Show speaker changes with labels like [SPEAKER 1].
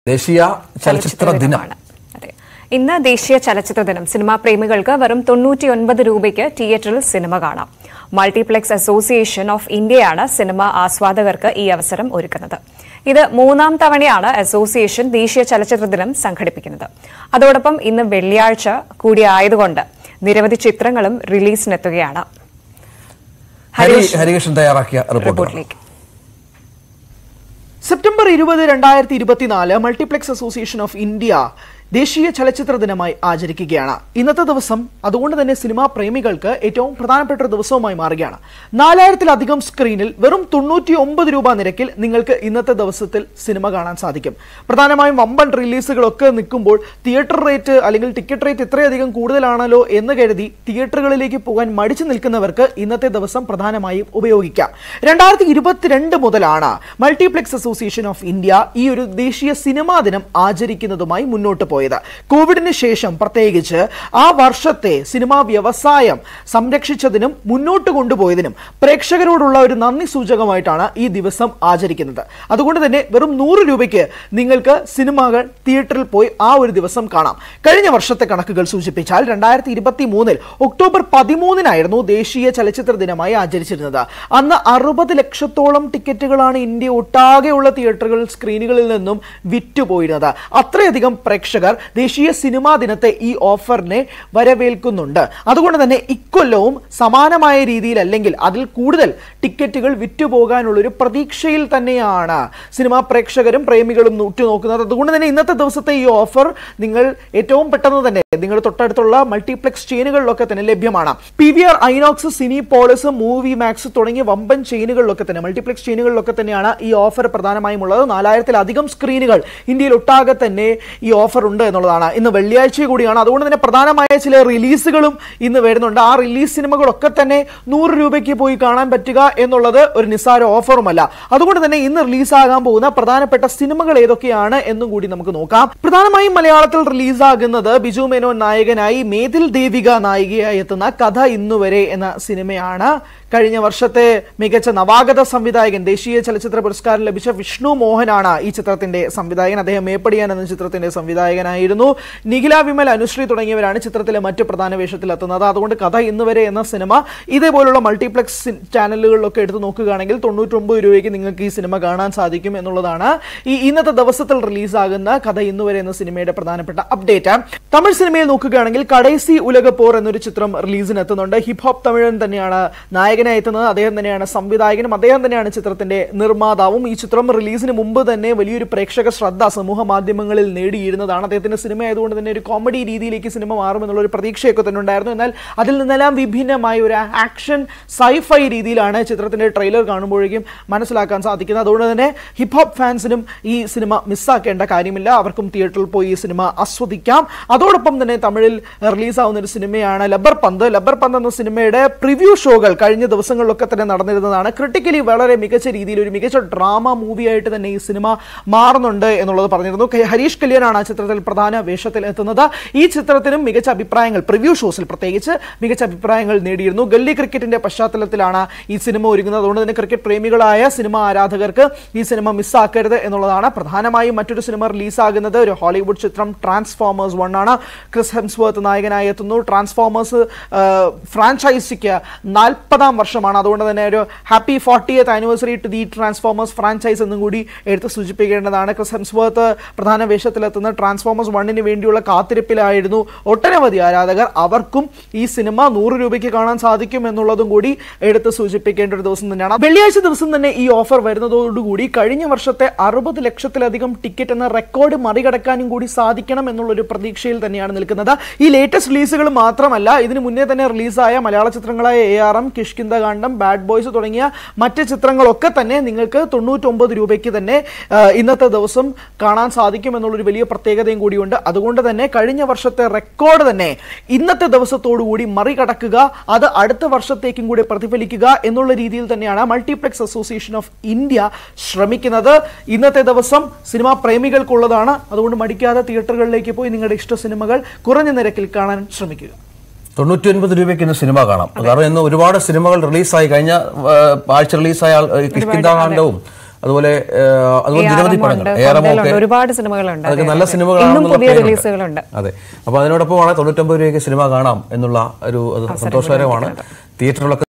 [SPEAKER 1] ദേശീയ ചലച്ചിത്ര ദിനമാണ്.
[SPEAKER 2] ഇന്ന് ദേശീയ ചലച്ചിത്ര ദിനം. സിനിമാ പ്രേമികൾക്ക് വെറും 99 രൂപയ്ക്ക് തിയേറ്ററിൽ സിനിമ കാണാം. മൾട്ടിപ്ലക്സ് അസോസിയേഷൻ ഓഫ് ഇന്ത്യയാണ് സിനിമ ആസ്വാദകർക്ക് ഈ അവസരം ഒരുക്കുന്നത്. ഇത് 3ാം തവണയാണ് അസോസിയേഷൻ ദേശീയ ചലച്ചിത്ര ദിനം സംഘടിപ്പിക്കുന്നത്. അതോടൊപ്പം ഇന്ന് വെള്ളിയാഴ്ച കൂടിയായതുകൊണ്ട് നിരവധി ചിത്രങ്ങളും റിലീസിനെത്തുകയാണ്.
[SPEAKER 1] ഹരികൃഷ്ണൻ തയ്യാറാക്കിയ റിപ്പോർട്ടിലേക്ക്.
[SPEAKER 3] September 20, 2024 multiplex association of India ദേശീയ ചലച്ചിത്ര ദിനമായി ആചരിക്കുകയാണ്. ഇന്നത്തെ ദിവസം അതുകൊണ്ട് തന്നെ സിനിമാ പ്രേമികൾക്ക് ഏറ്റവും പ്രധാനപ്പെട്ട ഒരു ദിവസവുമായി മാറുകയാണ്. 4000-ലധികം സ്ക്രീനിൽ വെറും 99 രൂപ നിരക്കിൽ നിങ്ങൾക്ക് ഇന്നത്തെ ദിവസത്തിൽ സിനിമ കാണാൻ സാധിക്കും. പ്രധാനമായും വമ്പൻ റിലീസുകളൊക്കെ നിൽക്കുമ്പോൾ തിയേറ്റർ റേറ്റ് അല്ലെങ്കിൽ ടിക്കറ്റ് റേറ്റ് ഇത്രയധികം കൂടുതലാണല്ലോ എന്ന് കരുതി തിയേറ്ററുകളിലേക്ക് പോകാൻ മടിച്ചു നിൽക്കുന്നവർക്ക് ഇന്നത്തെ ദിവസം പ്രധാനമായും ഉപയോഗിക്കാം. 2022 മുതലാണ് മൾട്ടിപ്ലക്സ് അസോസിയേഷൻ ഓഫ് ഇന്ത്യ ഈ ഒരു ദേശീയ സിനിമാ ദിനം ആചരിക്കുന്നതുമായി മുന്നോട്ട് പോയത്. കോവിഡിന് ശേഷം പ്രത്യേകിച്ച് ആ വർഷത്തെ സിനിമാ വ്യവസായം സംരക്ഷിച്ചതിനും മുന്നോട്ട് കൊണ്ടുപോയതിനും പ്രേക്ഷകരോടുള്ള ഒരു നന്ദി സൂചകമായിട്ടാണ് ഈ ദിവസം ആചരിക്കുന്നത്. അതുകൊണ്ട് തന്നെ വെറും 100 രൂപയ്ക്ക് നിങ്ങൾക്ക് സിനിമകൾ തിയേറ്ററിൽ പോയി ആ ഒരു ദിവസം കാണാം. കഴിഞ്ഞ വർഷത്തെ കണക്കുകൾ സൂചിപ്പിച്ചാൽ 2023 ഒക്ടോബർ 13 ദേശീയ ചലച്ചിത്ര ദിനമായി ആചരിച്ചിരുന്നത്. അന്ന് 60 ലക്ഷത്തോളം ടിക്കറ്റുകളാണ് ഇന്ത്യ ഒട്ടാകെയുള്ള തിയേറ്ററുകൾ സ്ക്രീനുകളിൽ നിന്നും വിറ്റുപോയിരുന്നത്. അത്രയധികം പ്രേക്ഷകർ ദേശീയ സിനിമാ ദിനത്തെ ഈ ഓഫറിനെ വരവേൽക്കുന്നുണ്ട്. അതുകൊണ്ട് തന്നെ ഇക്കൊല്ലവും സമാനമായ രീതിയിൽ അല്ലെങ്കിൽ അതിൽ കൂടുതൽ ടിക്കറ്റുകൾ വിറ്റുപോകാനുള്ള ഒരു പ്രതീക്ഷയിൽ തന്നെയാണ് സിനിമാ പ്രേക്ഷകരും പ്രേമികളും ഉറ്റുനോക്കുന്നത്. അതുകൊണ്ട് തന്നെ ഇന്നത്തെ ദിവസത്തെ ഈ ഓഫർ നിങ്ങൾ ഏറ്റവും പെട്ടെന്ന് തന്നെ നിങ്ങളുടെ തൊട്ടടുത്തുള്ള മൾട്ടിപ്ലക്സ് ചെയിനുകളിലൊക്കെ തന്നെ ലഭ്യമാണ്. PVR, Inox, Cinepolis, Movie Max തുടങ്ങിയ വമ്പൻ ചെയിനുകളിലൊക്കെ തന്നെ മൾട്ടിപ്ലക്സ് ചെയിനുകളിലൊക്കെ തന്നെയാണ് ഈ ഓഫർ പ്രധാനമായും ഉള്ളത്. 4000-ലധികം സ്ക്രീനുകൾ ഇന്ത്യയിൽ ഒട്ടാകെ തന്നെ ഈ ഓഫർ ഉണ്ട് എന്നുള്ളതാണ്. ഇന്ന് വെള്ളിയാഴ്ച കൂടിയാണ്. അതുകൊണ്ട് തന്നെ പ്രധാനമായ ചില റിലീസുകളും ഇന്ന് വരുന്നുണ്ട്. ആ റിലീസ് സിനിമകളൊക്കെ തന്നെ 100 രൂപയ്ക്ക് പോയി കാണാൻ പറ്റുക എന്നുള്ളത് ഒരു നിസ്സാര ഓഫറുമല്ല. അതുകൊണ്ട് തന്നെ ഇന്ന് റിലീസാകാൻ പോകുന്ന പ്രധാനപ്പെട്ട സിനിമകൾ ഏതൊക്കെയാണ് എന്നും കൂടി നമുക്ക് നോക്കാം. പ്രധാനമായും മലയാളത്തിൽ റിലീസാകുന്നത് ബിജു മേനോൻ നായകനായി മേതിൽ ദേവിക നായികയായി എത്തുന്ന കഥ ഇന്നുവരെ എന്ന സിനിമയാണ്. കഴിഞ്ഞ വർഷത്തെ മികച്ച നവാഗത സംവിധായകൻ ദേശീയ ചലച്ചിത്ര പുരസ്കാരം ലഭിച്ച വിഷ്ണു മോഹനാണ് ഈ ചിത്രത്തിന്റെ സംവിധായകൻ. അദ്ദേഹം മേപ്പടിയാൻ എന്ന ചിത്രത്തിന്റെ സംവിധായകനായിരുന്നു. നിഖില വിമൽ, അനുശ്രീ തുടങ്ങിയവരാണ് ചിത്രത്തിലെ മറ്റ് പ്രധാന വേഷത്തിലെത്തുന്നത്. അതുകൊണ്ട് കഥ ഇന്നുവരെ എന്ന സിനിമ ഇതേപോലുള്ള മൾട്ടിപ്ലക്സ് ചാനലുകളിലൊക്കെ എടുത്ത് നോക്കുകയാണെങ്കിൽ 99 രൂപയ്ക്ക് നിങ്ങൾക്ക് ഈ സിനിമ കാണാൻ സാധിക്കും എന്നുള്ളതാണ് ഈ ഇന്നത്തെ ദിവസത്തിൽ റിലീസാകുന്ന കഥ ഇന്നുവരെ എന്ന സിനിമയുടെ പ്രധാനപ്പെട്ട അപ്ഡേറ്റ്. തമിഴ് സിനിമയിൽ നോക്കുകയാണെങ്കിൽ കടൈസി ഉലകപ്പോർ എന്നൊരു ചിത്രം റിലീസിനെത്തുന്നുണ്ട്. ഹിപ് ഹോപ്പ് തമിഴൻ തന്നെയാണ് നായകനായി എത്തുന്നത്. അദ്ദേഹം തന്നെയാണ് സംവിധായകനും, അദ്ദേഹം തന്നെയാണ് ചിത്രത്തിന്റെ നിർമ്മാതാവും. ഈ ചിത്രം റിലീസിന് മുമ്പ് തന്നെ വലിയൊരു പ്രേക്ഷക ശ്രദ്ധ സമൂഹ മാധ്യമങ്ങളിൽ നേടിയിരുന്നതാണ്. അദ്ദേഹത്തിന്റെ സിനിമ ആയതുകൊണ്ട് തന്നെ ഒരു കോമഡി രീതിയിലേക്ക് സിനിമ മാറുമെന്നുള്ള ഒരു പ്രതീക്ഷയൊക്കെ തന്നെ ഉണ്ടായിരുന്നു. എന്നാൽ അതിൽ നിന്നെല്ലാം വിഭിന്നമായ ഒരു ആക്ഷൻ സൈഫൈ രീതിയിലാണ് ചിത്രത്തിന്റെ ട്രെയിലർ കാണുമ്പോഴേക്കും മനസ്സിലാക്കാൻ സാധിക്കുന്നത്. അതുകൊണ്ട് തന്നെ ഹിപ് ഹോപ്പ് ഫാൻസിനും ഈ സിനിമ മിസ്സാക്കേണ്ട കാര്യമില്ല. അവർക്കും തിയേറ്ററിൽ പോയി ഈ സിനിമ ആസ്വദിക്കാം. അതോടൊപ്പം തന്നെ തമിഴിൽ റിലീസാവുന്ന ഒരു സിനിമയാണ് ലബ്ബർ പന്ത്. ലബ്ബർ പന്ത് എന്ന സിനിമയുടെ പ്രിവ്യൂ ഷോകൾ കഴിഞ്ഞ ദിവസങ്ങളിലൊക്കെ തന്നെ നടന്നിരുന്നതാണ്. ക്രിട്ടിക്കലി വളരെ മികച്ച രീതിയിൽ ഒരു മികച്ച ഡ്രാമ മൂവിയായിട്ട് തന്നെ ഈ സിനിമ മാറുന്നുണ്ട് എന്നുള്ളത് പറഞ്ഞിരുന്നു. ഹരീഷ് കല്യാണാണ് ആ ചിത്രത്തിൽ പ്രധാന വേഷത്തിൽ എത്തുന്നത്. ഈ ചിത്രത്തിനും മികച്ച അഭിപ്രായങ്ങൾ പ്രിവ്യൂ ഷോസിൽ പ്രത്യേകിച്ച് മികച്ച അഭിപ്രായങ്ങൾ നേടിയിരുന്നു. ഗല്ലി ക്രിക്കറ്റിന്റെ പശ്ചാത്തലത്തിലാണ് ഈ സിനിമ ഒരുങ്ങുന്നത്. അതുകൊണ്ട് തന്നെ ക്രിക്കറ്റ് പ്രേമികളായ സിനിമ ആരാധകർക്ക് ഈ സിനിമ മിസ്സാക്കരുത് എന്നുള്ളതാണ്. പ്രധാനമായും മറ്റൊരു സിനിമ റിലീസാകുന്നത് ഒരു ഹോളിവുഡ് ചിത്രം ട്രാൻസ്ഫോമേഴ്സ് 1 ആണ്. ക്രിസ് ഹെംസ്വർത്ത് നായകനായി എത്തുന്നു. ട്രാൻസ്ഫോമേഴ്സ് ഫ്രാഞ്ചൈസിക്ക് 40ാം വർഷമാണ്. അതുകൊണ്ട് തന്നെ ഒരു happy 40th anniversary to the Transformers franchise എന്നും കൂടി എടുത്ത് സൂചിപ്പിക്കേണ്ടതാണ്. ക്രിസ് ഹെംസ്വർത്ത് പ്രധാന വേഷത്തിലെത്തുന്ന ട്രാൻസ്ഫോമേഴ്സ് 1 വേണ്ടിയുള്ള കാത്തിരിപ്പിലായിരുന്നു ഒട്ടനവധി ആരാധകർ. അവർക്കും ഈ സിനിമ 100 രൂപയ്ക്ക് കാണാൻ സാധിക്കും എന്നുള്ളതും കൂടി എടുത്ത് സൂചിപ്പിക്കേണ്ട ഒരു ദിവസം തന്നെയാണ്. വെള്ളിയാഴ്ച ദിവസം തന്നെ ഈ ഓഫർ വരുന്നതോടുകൂടി കഴിഞ്ഞ വർഷത്തെ 60 ലക്ഷത്തിലധികം ടിക്കറ്റ് എന്ന റെക്കോർഡ് മറികടക്കാനും കൂടി സാധിക്കണം എന്നുള്ളൊരു പ്രതീക്ഷയിൽ തന്നെയാണ് നിൽക്കുന്നത്. ഈ ലേറ്റസ്റ്റ് റിലീസുകൾ മാത്രമല്ല, ഇതിന് മുന്നേ തന്നെ റിലീസായ മലയാള ചിത്രങ്ങളായ ARM, കിഷ്കിന്ധകാണ്ഡം, ബാഡ് ബോയ്സ് തുടങ്ങിയ മറ്റ് ചിത്രങ്ങളൊക്കെ തന്നെ നിങ്ങൾക്ക് 99 രൂപയ്ക്ക് തന്നെ ഇന്നത്തെ ദിവസം കാണാൻ സാധിക്കും എന്നുള്ളൊരു വലിയ പ്രത്യേകതയും കൂടിയുണ്ട്. അതുകൊണ്ട് തന്നെ കഴിഞ്ഞ വർഷത്തെ റെക്കോർഡ് തന്നെ ഇന്നത്തെ ദിവസത്തോടുകൂടി മറികടക്കുക, അത് അടുത്ത വർഷത്തേക്കും കൂടി പ്രതിഫലിക്കുക എന്നുള്ള രീതിയിൽ തന്നെയാണ് മൾട്ടിപ്ലക്സ് അസോസിയേഷൻ ഓഫ് ഇന്ത്യ ശ്രമിക്കുന്നത്. ഇന്നത്തെ ദിവസം സിനിമാ പ്രേമികൾക്കുള്ളതാണ്. അതുകൊണ്ട് മടിക്കാതെ തിയേറ്ററുകളിലേക്ക് പോയി നിങ്ങളുടെ ഇഷ്ട സിനിമകൾ കുറഞ്ഞ നിരക്കിൽ കാണാൻ ശ്രമിക്കുക.
[SPEAKER 1] 99 രൂപയ്ക്ക് ഇന്ന് സിനിമ കാണാം. കാരണം ഇന്ന് ഒരുപാട് സിനിമകൾ റിലീസായി. കഴിഞ്ഞ ആഴ്ച റിലീസായ കിഷ്കിന്ധാകാണ്ഡവും അതുപോലെ നിരവധി പടങ്ങൾ ഏറെമൊക്കെ
[SPEAKER 2] ഒരുപാട് സിനിമകളുണ്ട്,
[SPEAKER 1] അതൊക്കെ നല്ല സിനിമകളാണ്. അതെ, അപ്പൊ അതിനോടൊപ്പമാണ് 99 രൂപയ്ക്ക് സിനിമ കാണാം എന്നുള്ള ഒരു സന്തോഷകരമാണ്. തിയേറ്ററുകളൊക്കെ